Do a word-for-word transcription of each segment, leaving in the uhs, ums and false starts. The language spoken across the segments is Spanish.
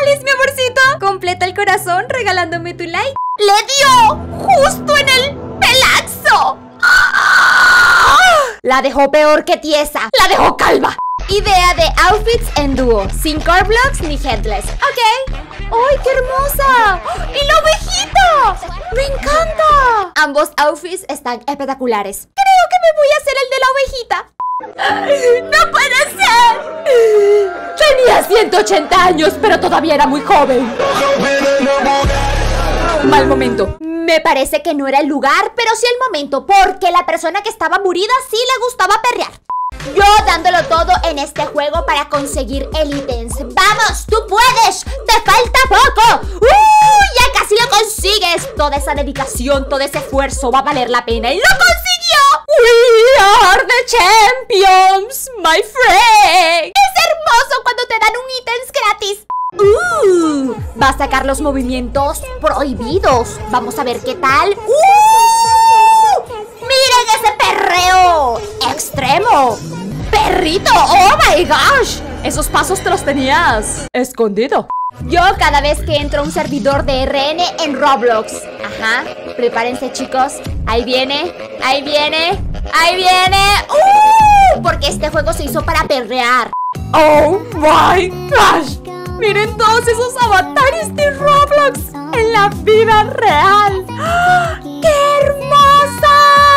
Alice, mi amorcito, completa el corazón regalándome tu like. ¡Le dio! ¡Justo en el pelazo! ¡Ah! La dejó peor que tiesa. La dejó calva. Idea de outfits en dúo, sin core blocks ni headless. Ok. ¡Ay, qué hermosa! ¡Y la ovejita! ¡Me encanta! Ambos outfits están espectaculares. Creo que me voy a hacer el de la ovejita. ¡No puede ser! Tenía ciento ochenta años, pero todavía era muy joven. Mal momento. Me parece que no era el lugar, pero sí el momento, porque la persona que estaba murida sí le gustaba perrear. Yo dándolo todo en este juego para conseguir el ítems. ¡Vamos! ¡Tú puedes! ¡Te falta poco! ¡Uh! ¡Ya casi lo consigues! Toda esa dedicación, todo ese esfuerzo va a valer la pena. ¡Y lo consiguió! ¡We are the champions, my friend! ¡Es hermoso cuando te dan un ítems gratis! ¡Uh! Va a sacar los movimientos prohibidos. Vamos a ver qué tal. ¡Uh! ¡Miren ese perreo extremo! ¡Perrito! ¡Oh my gosh! Esos pasos te los tenías escondido. Yo cada vez que entro a un servidor de R N en Roblox. Ajá, prepárense chicos. Ahí viene, ahí viene, ahí viene. ¡Uh! Porque este juego se hizo para perrear. ¡Oh my gosh! Miren todos esos avatares de Roblox en la vida real. ¡Qué hermosa!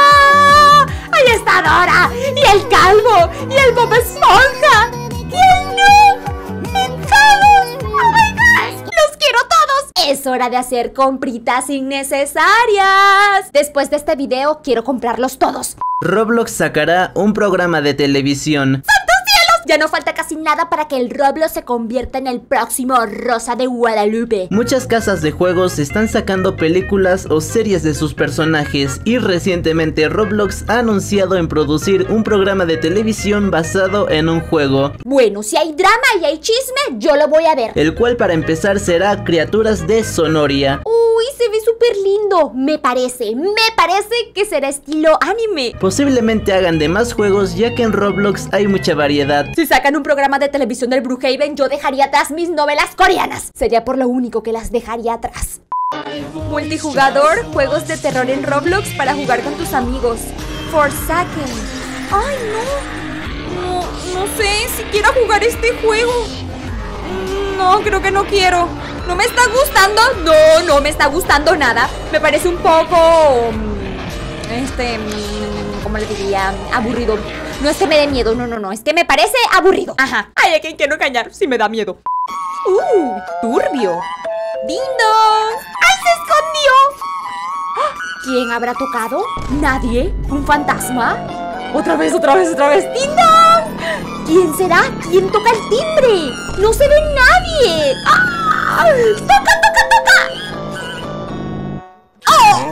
¡Ahí está Dora! ¡Y el calvo! ¡Y el Bob Esponja! ¡Y el Noob! ¡Y todos! ¡Oh my gosh! ¡Los quiero todos! Es hora de hacer compritas innecesarias. Después de este video quiero comprarlos todos. Roblox sacará un programa de televisión. Ya no falta casi nada para que el Roblox se convierta en el próximo Rosa de Guadalupe. Muchas casas de juegos están sacando películas o series de sus personajes y recientemente Roblox ha anunciado en producir un programa de televisión basado en un juego. Bueno, si hay drama y hay chisme, yo lo voy a ver. El cual para empezar será Criaturas de Sonoria. Uy, se ve súper lindo. Me parece, me parece que será estilo anime. Posiblemente hagan de más juegos ya que en Roblox hay mucha variedad. Si sacan un programa de televisión del Brookhaven, yo dejaría atrás mis novelas coreanas. Sería por lo único que las dejaría atrás. Multijugador, juegos de terror en Roblox para jugar con tus amigos. Forsaken. Ay, no. No, no sé si quiero jugar este juego. No, creo que no quiero. ¿No me está gustando? No, no me está gustando nada. Me parece un poco... Este... ¿Cómo le diría? Aburrido. No es que me dé miedo, no, no, no. Es que me parece aburrido. Ajá. Ay, a quien quiero engañar. Sí me da miedo. Uh, turbio. ¡Ding dong! ¡Ay, se escondió! ¿Quién habrá tocado? ¿Nadie? ¿Un fantasma? Otra vez, otra vez, otra vez. ¡Ding dong! ¿Quién será? ¿Quién toca el timbre? ¡No se ve nadie! ¡Ah! ¡Toca, toca, toca! ¡Oh!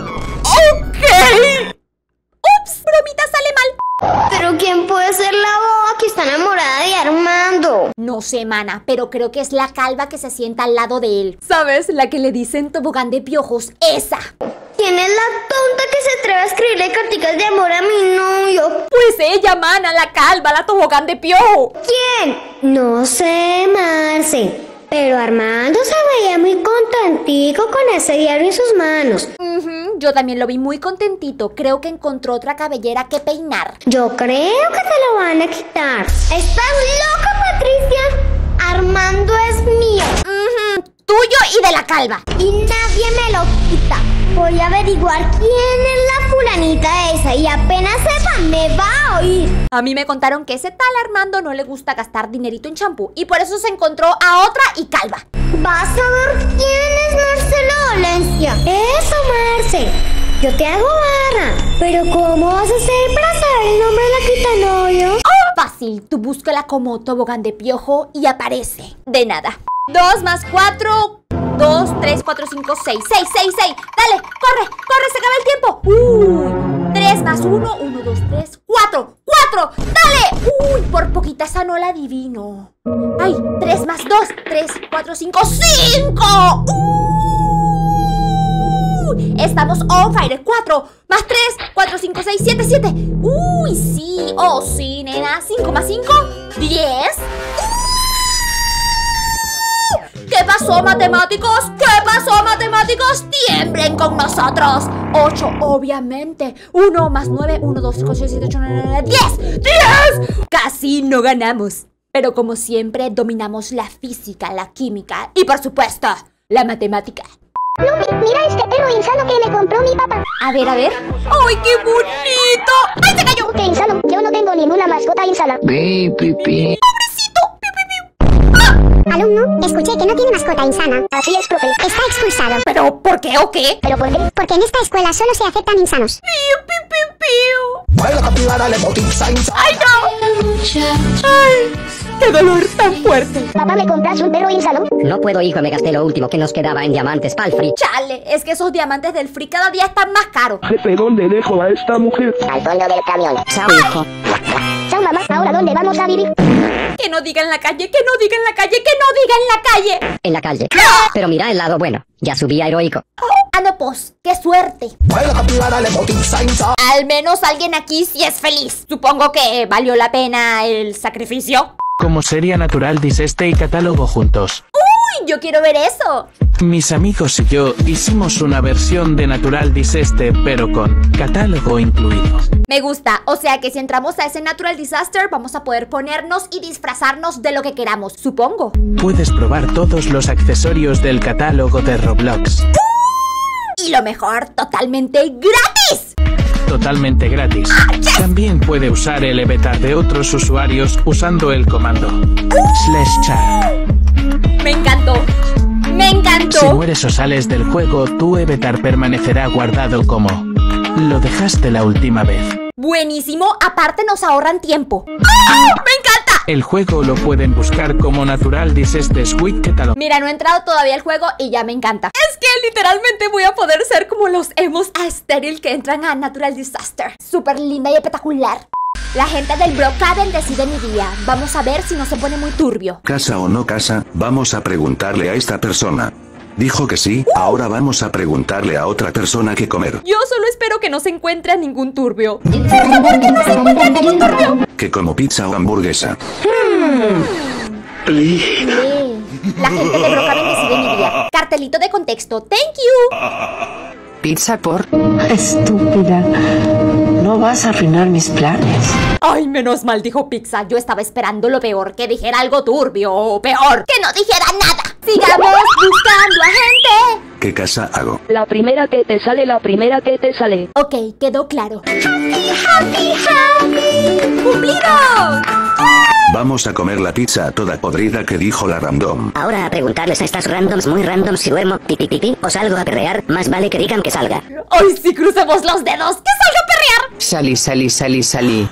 ¡Ok! ¡Ups! Bromita sale mal. ¿Pero quién puede ser la boba que está enamorada de Armando? No sé, mana, pero creo que es la calva que se sienta al lado de él. ¿Sabes? La que le dicen tobogán de piojos. ¡Esa! ¿Quién es la tonta que se atreve a escribirle carticas de amor a mi novio? Pues ella, mana, la calva, la tobogán de piojo. ¿Quién? No sé, Marce. Pero Armando se veía muy contentico con ese diario en sus manos. Uh-huh, yo también lo vi muy contentito. Creo que encontró otra cabellera que peinar. Yo creo que te lo van a quitar. ¿Estás loca, Patricia? Armando es mío. Uh-huh, tuyo y de la calva. Y nadie me lo quita. Voy a averiguar quién es la fulanita esa y apenas sepa me va a oír. A mí me contaron que ese tal Armando no le gusta gastar dinerito en champú y por eso se encontró a otra y calva. Vas a ver quién es Marcelo Dolencia. Eso, Marce. Yo te hago barra. Pero ¿cómo vas a hacer para saber el nombre de la quitanovio? Oh, fácil. Tú búscala como tobogán de piojo y aparece. De nada. Dos más cuatro... Dos, tres, cuatro, cinco, seis. Seis, seis, seis. Dale, corre, corre, se acaba el tiempo. Uy, tres más uno, uno, dos, tres, cuatro. Cuatro, dale. Uy, por poquita esa no la adivino. Ay, tres más dos, tres, cuatro, cinco, cinco. Uy, estamos on fire. Cuatro más tres, cuatro, cinco, seis, siete, siete. Uy, sí, oh sí, nena. Cinco más cinco, diez. pasó, matemáticos? ¿Qué pasó, matemáticos? Tiemblen con nosotros. Ocho, obviamente. Uno más nueve, uno, dos, cinco, seis, siete, ocho, nueve, nueve, diez. ¡Diez! Casi no ganamos. Pero como siempre, dominamos la física, la química y, por supuesto, la matemática. Lupi, mira este perro insano que me compró mi papá. A ver, a ver. ¡Ay, qué bonito! ¡Ay, se cayó! ¡Qué insano! Yo no tengo ninguna mascota insana. Pi, pi, pi. ¡Pobrecito! ¡Piu, piu, piu! ¡Ah! Alumno, escuché que no tiene mascota insana. Así es, profe. Está expulsado. ¿Pero por qué o qué? ¿Pero por qué? Porque en esta escuela solo se aceptan insanos. ¡Piu, piu, piu, piu! ¡Ay, no! ¡Ay! ¡Qué dolor tan fuerte! Papá, ¿me compras un perro insano? No puedo, hijo, me gasté lo último que nos quedaba en diamantes pa'l free. Chale, es que esos diamantes del free cada día están más caros. Jefe, ¿dónde dejo a esta mujer? Al fondo del camión. Chao, hijo. Chao, mamá. ¿Ahora dónde vamos a vivir? Que no diga en la calle, que no diga en la calle, que no diga en la calle. En la calle. Pero mira el lado bueno. Ya subí a heroico. Ah, no, pues, qué suerte. Al menos alguien aquí sí es feliz. Supongo que valió la pena el sacrificio. Como sería natural Diseste y catálogo juntos. ¡Uy! Yo quiero ver eso. Mis amigos y yo hicimos una versión de Natural Diseste, pero con catálogo incluido. Me gusta, o sea que si entramos a ese Natural Disaster vamos a poder ponernos y disfrazarnos de lo que queramos, supongo. Puedes probar todos los accesorios del catálogo de Roblox. Y lo mejor, totalmente gratis. Totalmente gratis. También puede usar el avatar de otros usuarios usando el comando slash chat. Me encantó. Me encantó. Si mueres o sales del juego, tu avatar permanecerá guardado como lo dejaste la última vez. Buenísimo, aparte nos ahorran tiempo. ¡Ah! ¡Me encanta! El juego lo pueden buscar como Natural Diseste Sweet Catalog. Mira, no he entrado todavía al juego y ya me encanta. Es que literalmente voy a poder ser como los emos a estéril que entran a Natural Disaster. Súper linda y espectacular. La gente del Brookhaven decide mi día. Vamos a ver si no se pone muy turbio. ¿Casa o no casa? Vamos a preguntarle a esta persona. Dijo que sí, ahora vamos a preguntarle a otra persona qué comer. Yo solo espero que no se encuentre a ningún turbio. Por favor, que no se encuentre a ningún turbio. Que como pizza o hamburguesa. Lee. La gente de Brookhaven decide mi día. Cartelito de contexto. Thank you. Pizza por... Estúpida. No vas a arruinar mis planes. Ay, menos mal dijo pizza. Yo estaba esperando lo peor, que dijera algo turbio o peor, que no dijera nada. Sigamos buscando a gente. ¿Qué casa hago? La primera que te sale, la primera que te sale. Ok, quedó claro. ¡Happy, happy, happy! ¡Cumplido! Vamos a comer la pizza toda podrida que dijo la random. Ahora a preguntarles a estas randoms muy randoms si duermo, pipi pipi, o salgo a perrear, más vale que digan que salga. Hoy sí crucemos los dedos, que salga a perrear. Salí, salí, salí, salí.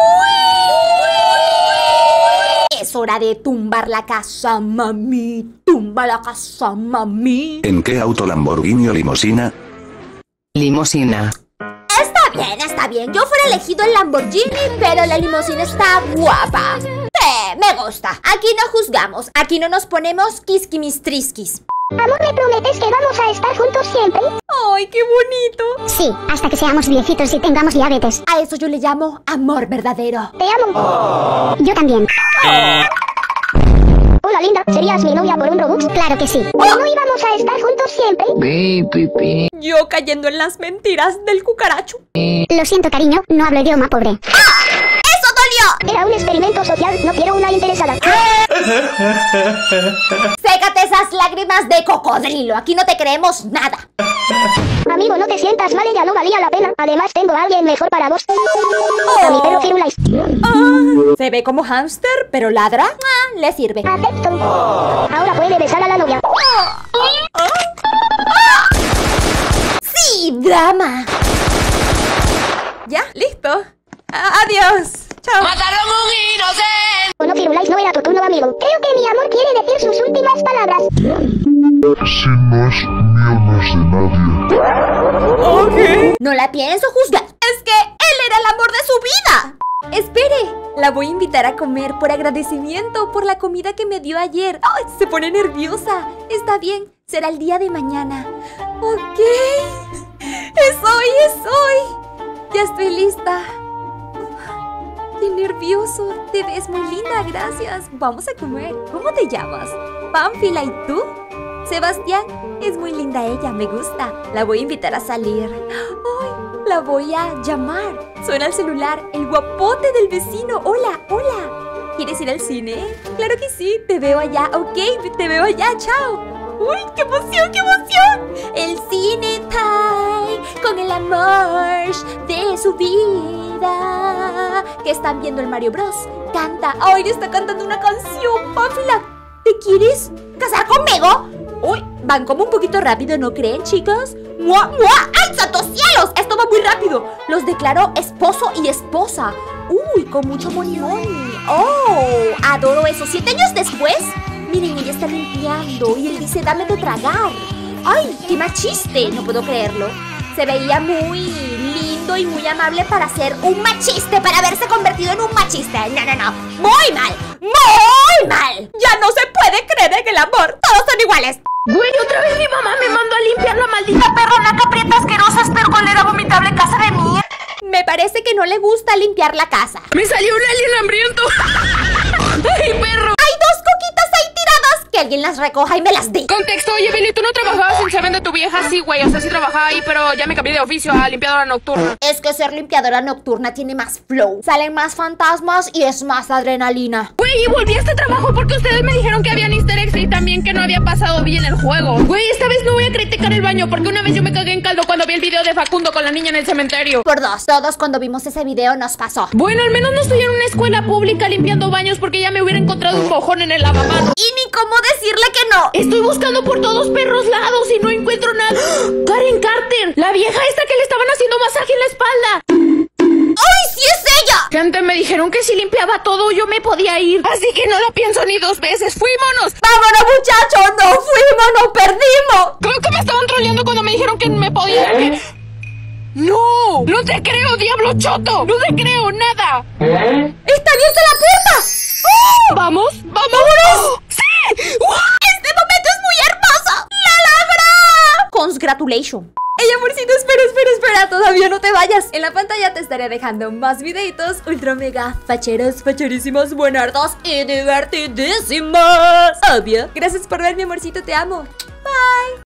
Es hora de tumbar la casa, mami. Tumba la casa, mami. ¿En qué auto, Lamborghini o limusina? Limosina. Está bien, está bien. Yo fuera elegido el Lamborghini, pero la limusina está guapa. Eh, me gusta. Aquí no juzgamos. Aquí no nos ponemos quisquimistrisquis. Amor, ¿me prometes que vamos a estar juntos siempre? ¡Ay, qué bonito! Sí, hasta que seamos viejitos y tengamos diabetes. A eso yo le llamo amor verdadero. Te amo. Oh. Yo también. Oh. Hola, linda. ¿Serías mi novia por un Robux? Claro que sí. ¿Pero no íbamos a estar juntos siempre? Pi, pi, pi. Yo cayendo en las mentiras del cucaracho. Lo siento, cariño. No hablo idioma, pobre. ¡Ah! ¡Eso dolió! Era un experimento social. No quiero una interesada. Sécate esas lágrimas de cocodrilo. Aquí no te creemos nada. Amigo, no te sientas mal, ella no valía la pena. Además, tengo a alguien mejor para vos. Oh. A mi perro Firulais. Oh. Se ve como hámster, pero ladra. Ah, le sirve. Acepto. Oh. Ahora puede besar a la novia. Oh. Oh. Oh. ¡Sí, drama! Ya, listo. A adiós. Chao. ¡Mataron un inocente! Bueno, Firulais, no era tu turno, amigo. Creo que mi amor quiere decir sus últimas palabras. Si no es mío, no es de nadie. Ok. No la pienso juzgar. Es que él era el amor de su vida. Espere, la voy a invitar a comer por agradecimiento por la comida que me dio ayer. ¡Ay, se pone nerviosa! Está bien, será el día de mañana. Ok. Es hoy, es hoy. Ya estoy lista. ¡Qué nervioso! Te ves muy linda, gracias. Vamos a comer. ¿Cómo te llamas? Pánfila, ¿y tú? Sebastián, es muy linda ella, me gusta. La voy a invitar a salir. ¡Ay! La voy a llamar. Suena el celular, el guapote del vecino. Hola, hola. ¿Quieres ir al cine? Claro que sí, te veo allá. Ok, te veo allá, chao. ¡Uy, qué emoción, qué emoción! El cine time con el amor de su vida. ¿Qué están viendo el Mario Bros? Canta. ¡Ay, le está cantando una canción, Pamela! ¿Te quieres casar conmigo? Uy, van como un poquito rápido, ¿no creen, chicos? ¡Mua, mua! ¡Ay, santos cielos! Esto va muy rápido. Los declaró esposo y esposa. Uy, con mucho money money. Oh, adoro eso. Siete años después, miren, ella está limpiando y él dice, dame de tragar. ¡Ay, qué machiste! No puedo creerlo. Se veía muy lindo y muy amable para ser un machiste, para haberse convertido en un machiste. No, no, no. Muy mal. Muy mal. Ya no se puede creer en el amor. Todos son iguales. Güey, otra vez mi mamá me mandó a limpiar la maldita perrona caprieta asquerosa espergolera vomitable casa de mí. Me parece que no le gusta limpiar la casa. Me salió un alien hambriento. ¡Ay, perro! Hay dos coquitas ahí tiradas. Que alguien las recoja y me las dé. Contexto, oye, Billy, ¿tú no trabajabas en Seven de tu vieja? Sí, güey, o sea, sí trabajaba ahí, pero ya me cambié de oficio a limpiadora nocturna. Es que ser limpiadora nocturna tiene más flow. Salen más fantasmas y es más adrenalina. Güey, y volví a este trabajo porque ustedes me dijeron que habían easter eggs y también que no había pasado bien el juego. Güey, esta vez no voy a criticar el baño porque una vez yo me cagué en caldo cuando vi el video de Facundo con la niña en el cementerio. Por dos, todos cuando vimos ese video nos pasó. Bueno, al menos no estoy en una escuela pública limpiando baños porque ya me hubiera encontrado un mojón en el lavamanos. Y ni cómo decirle que no. Estoy buscando por todos perros lados y no encuentro nada. Karen Carter, la vieja esta que le estaban haciendo masaje en la espalda. ¡Ay, sí es ella! Gente, me dijeron que si limpiaba todo yo me podía ir. Así que no lo pienso ni dos veces. ¡Fuímonos! ¡Vámonos, muchachos! ¡No fuimos, no perdimos! Creo que me estaban troleando cuando me dijeron que me podía ir. ¡No! ¡No te creo, diablo choto! ¡No te creo nada! ¡Está abierta la puerta! ¡Oh! ¿Vamos? ¡Vamos! ¡Vámonos! ¡Sí! ¡Wow! ¡Este momento es muy hermoso! ¡La logró! ¡Congratulations! Ey, amorcito, espera, espera, espera, todavía no te vayas. En la pantalla te estaré dejando más videitos ultra mega facheros, facherísimos, buenardos y divertidísimos. Obvio. Gracias por ver, mi amorcito, te amo. Bye.